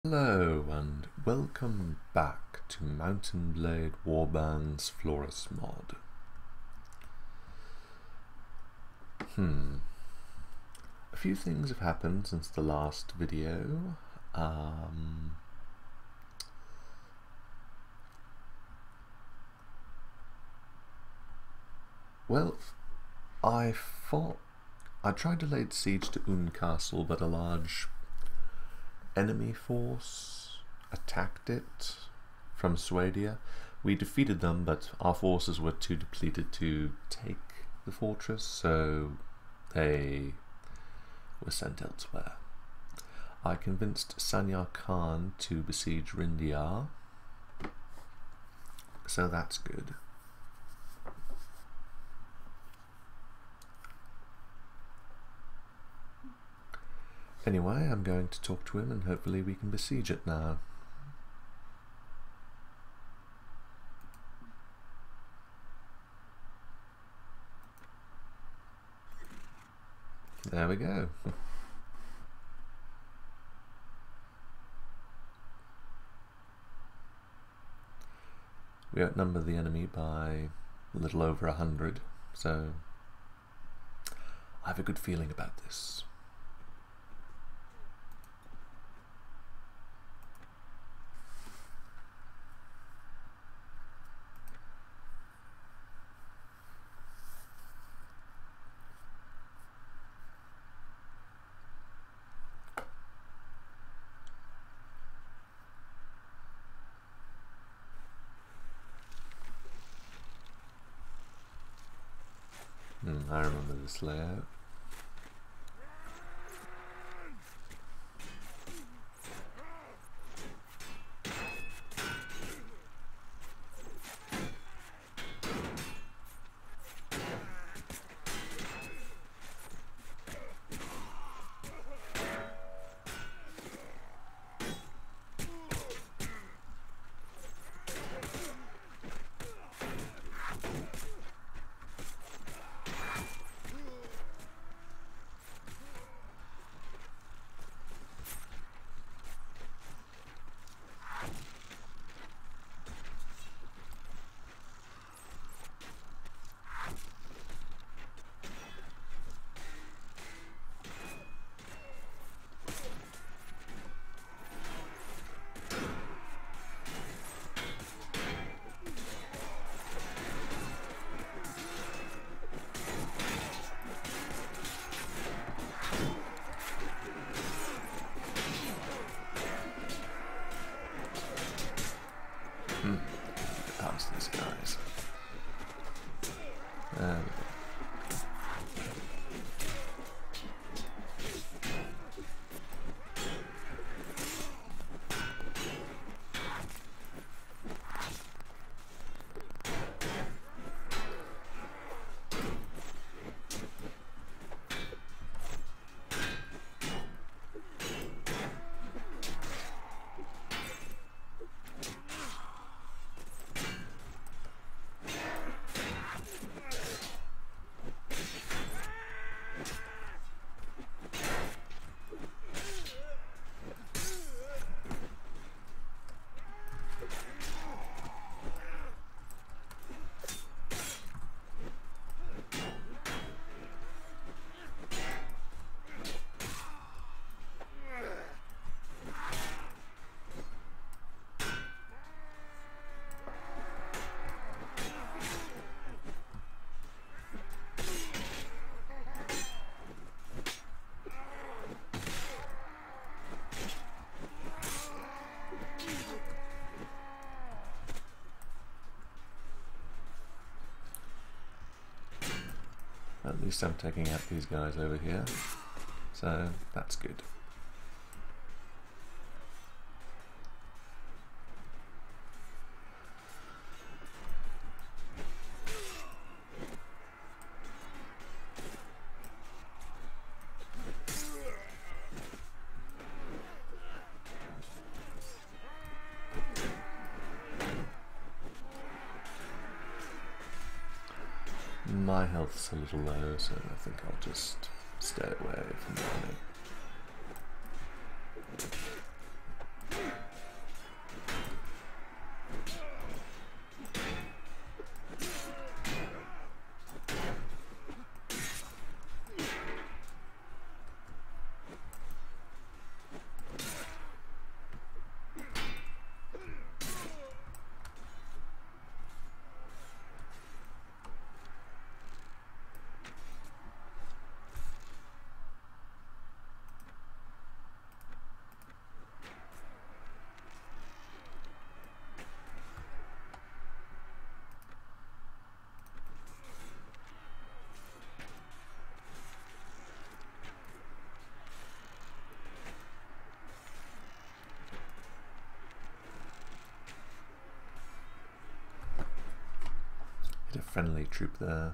Hello and welcome back to Mountain Blade Warband's Floris mod. A few things have happened since the last video. Well, I tried to lay siege to Rindyar Castle, but a large enemy force attacked it from Swadia. We defeated them, but our forces were too depleted to take the fortress, so they were sent elsewhere. I convinced Sanjar Khan to besiege Rindyar, so that's good. Anyway, I'm going to talk to him and hopefully we can besiege it now. There we go. We outnumber the enemy by a little over 100, so I have a good feeling about this. I remember this layout. Past these guys. There we go. At least I'm taking out these guys over here, so that's good. My health's a little low, so I think I'll just stay away from the enemy. Hit a friendly troop there.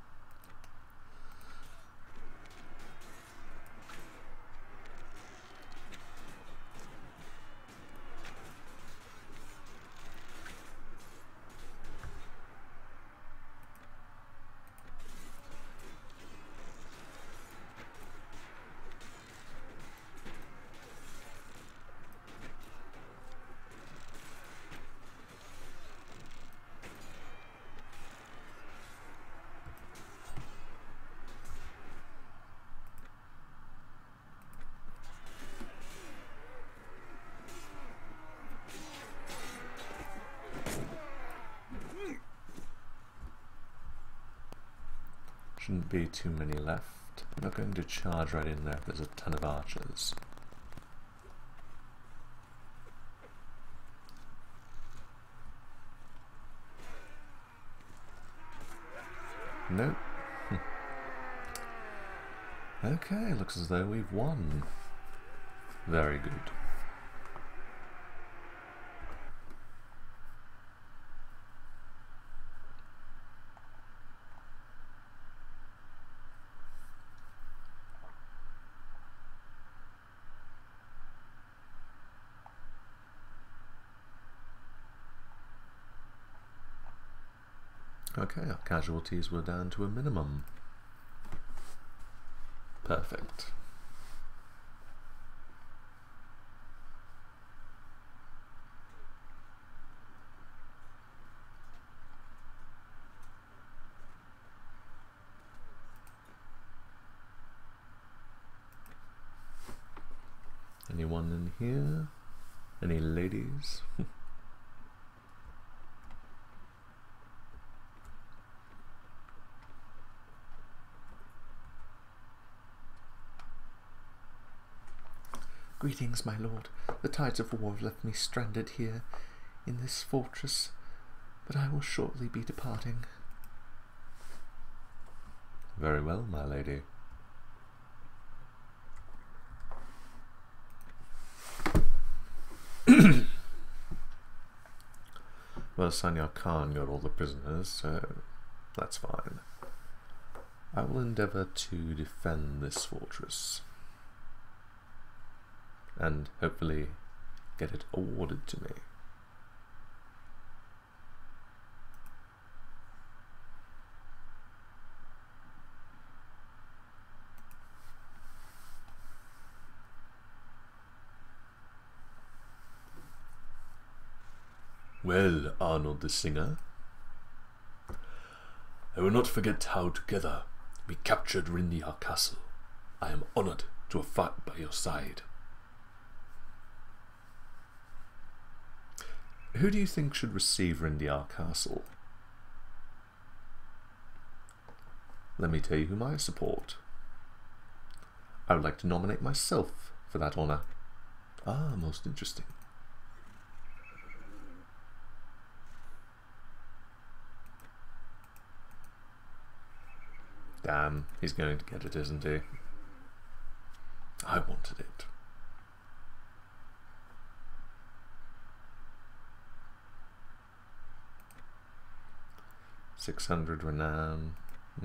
Shouldn't be too many left. I'm not going to charge right in there if there's a ton of archers. Nope. Okay, looks as though we've won. Very good. Okay, our casualties were down to a minimum. Perfect. Anyone in here? Any ladies? Greetings, my lord. The tides of war have left me stranded here in this fortress, but I will shortly be departing. Very well, my lady. Well, Sanjar Khan got all the prisoners, so that's fine. I will endeavour to defend this fortress and hopefully get it awarded to me. Well, Arnold the singer, I will not forget how together we captured Rindyar Castle. I am honoured to have fought by your side. Who do you think should receive Rindyar Castle? Let me tell you whom I support. I would like to nominate myself for that honour. Ah, most interesting. Damn, he's going to get it, isn't he? I wanted it. $600 renown.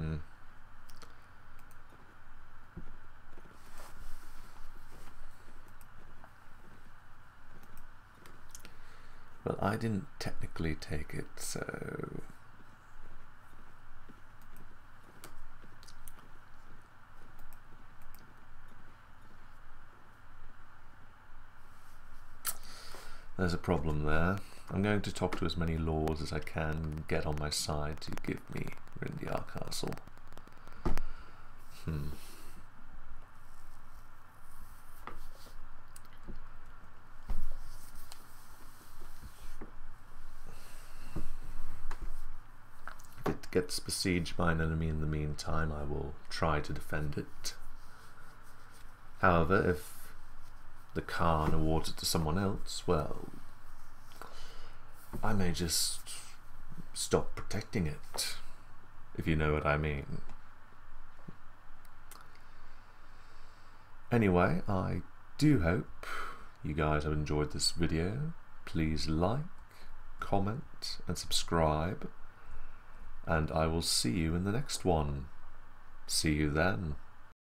Well, I didn't technically take it, so... There's a problem there. I'm going to talk to as many lords as I can get on my side to give me Rindyar Castle. If it gets besieged by an enemy in the meantime, I will try to defend it. However, if the Khan awards it to someone else, well, I may just stop protecting it, if you know what I mean. Anyway, I do hope you guys have enjoyed this video. Please like, comment and subscribe, and I will see you in the next one. See you then.